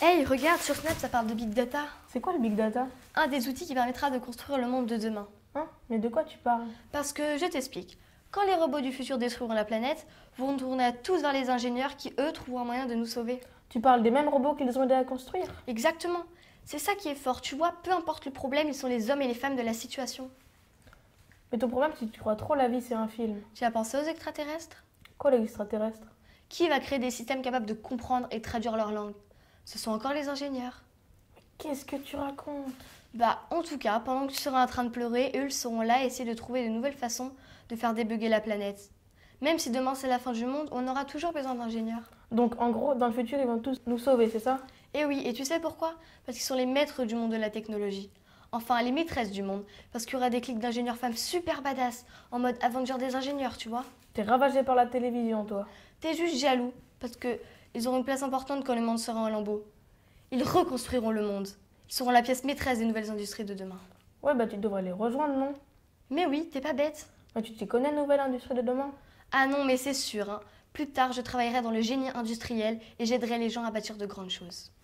Hey, regarde, sur Snap, ça parle de Big Data. C'est quoi le Big Data? Un des outils qui permettra de construire le monde de demain. Hein? Mais de quoi tu parles? Parce que, je t'explique, quand les robots du futur détruiront la planète, vont tourner tous vers les ingénieurs qui, eux, trouveront un moyen de nous sauver. Tu parles des mêmes robots qu'ils ont aidé à construire? Exactement. C'est ça qui est fort, tu vois, peu importe le problème, ils sont les hommes et les femmes de la situation. Mais ton problème, c'est que tu crois trop la vie, c'est un film. Tu as pensé aux extraterrestres? Quoi l'extraterrestre? Qui va créer des systèmes capables de comprendre et traduire leur langue? Ce sont encore les ingénieurs. Qu'est-ce que tu racontes? Bah, en tout cas, pendant que tu seras en train de pleurer, eux, ils seront là à essayer de trouver de nouvelles façons de faire débugger la planète. Même si demain c'est la fin du monde, on aura toujours besoin d'ingénieurs. Donc en gros, dans le futur, ils vont tous nous sauver, c'est ça? Et oui, et tu sais pourquoi? Parce qu'ils sont les maîtres du monde de la technologie. Enfin, les maîtresses du monde. Parce qu'il y aura des clics d'ingénieurs femmes super badass, en mode Avenger des ingénieurs, tu vois. T'es ravagé par la télévision, toi. T'es juste jaloux, parce que ils auront une place importante quand le monde sera en lambeaux. Ils reconstruiront le monde. Ils seront la pièce maîtresse des nouvelles industries de demain. Ouais, bah tu devrais les rejoindre, non? Mais oui, t'es pas bête. Bah, tu t'y connais, nouvelle industrie de demain? Ah non, mais c'est sûr, hein. Plus tard, je travaillerai dans le génie industriel et j'aiderai les gens à bâtir de grandes choses.